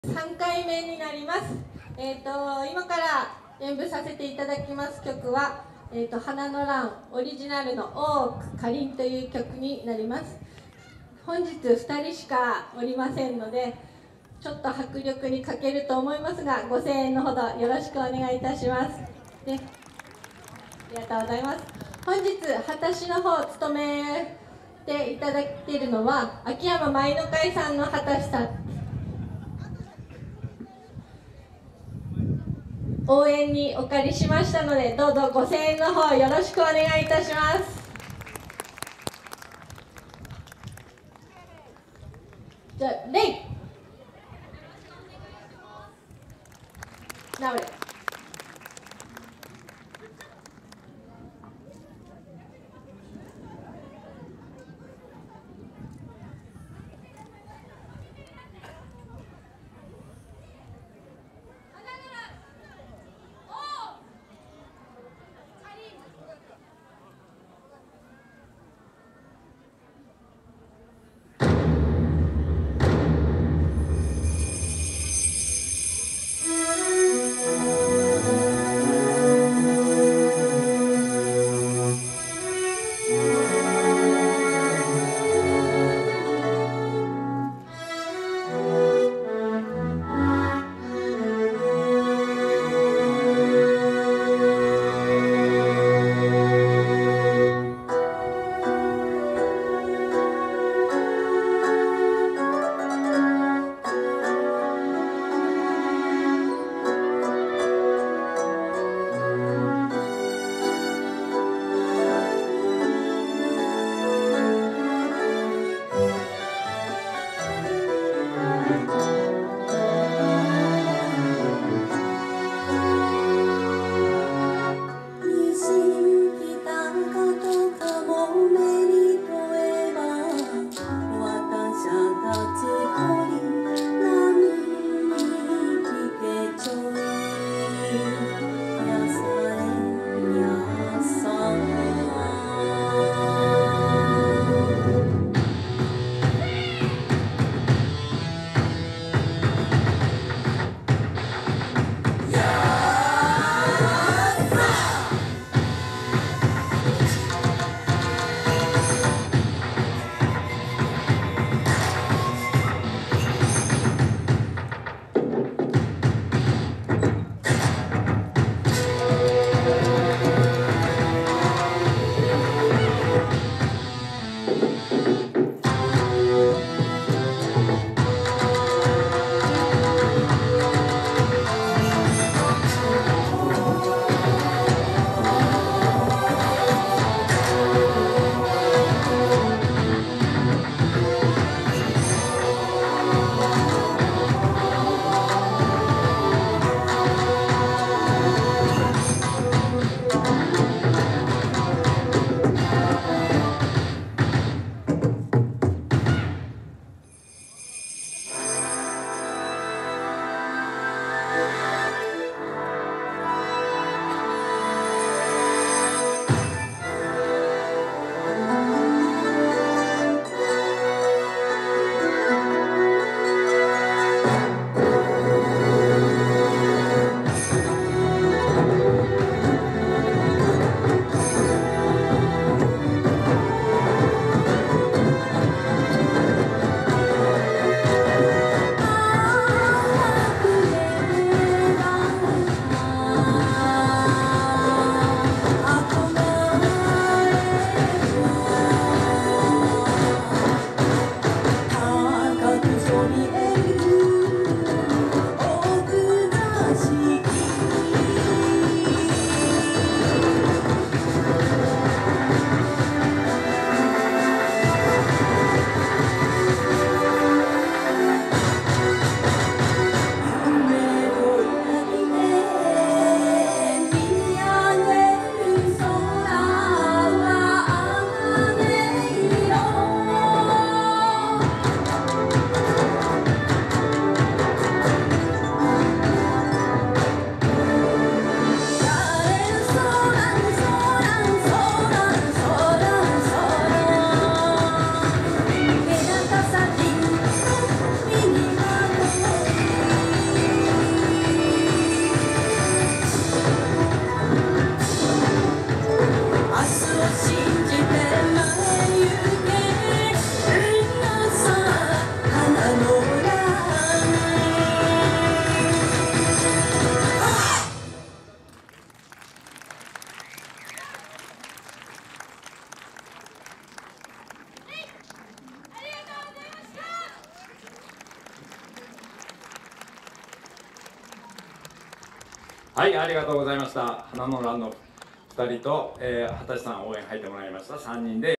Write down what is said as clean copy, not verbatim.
3回目になります。今から演舞させていただきます曲は、花の乱オリジナルの「大奥かりん」という曲になります。本日2人しかおりませんので、ちょっと迫力に欠けると思いますが、ご声援のほどよろしくお願いいたします。ありがとうございます。本日旗師の方を務めていただいているのは秋山舞の会さんの旗師さん。応援にお借りしましたので、どうぞご声援の方よろしくお願いいたします。じゃあレイナウレはい、ありがとうございました。花の欄の2人と、畑さん応援入ってもらいました3人で